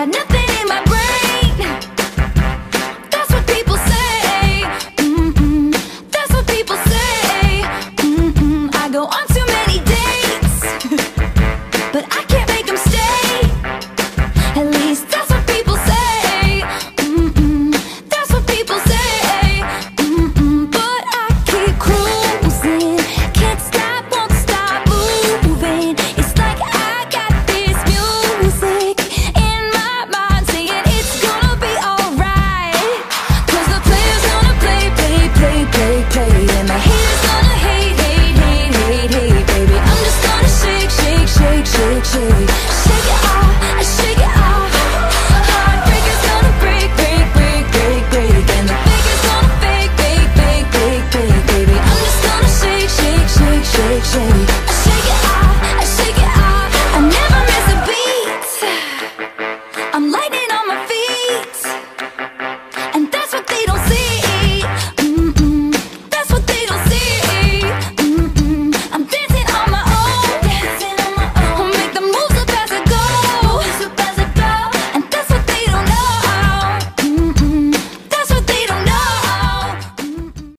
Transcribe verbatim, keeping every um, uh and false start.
got nothing in my brain. That's what people say. Mm-mm. That's what people say. Mm-mm. I go on too many dates, but I can't make them stay. At least that's what people say. Mm-mm. That's what people say. Mm-mm. But I keep cruising, can't stop, won't stop moving. It's like I got this music in my mind saying it's gonna be alright. Cause the player's gonna play, play, play, play, play, and the haters gonna hate, hate, hate, hate, hate, baby. I'm just gonna shake, shake, shake, shake, shake,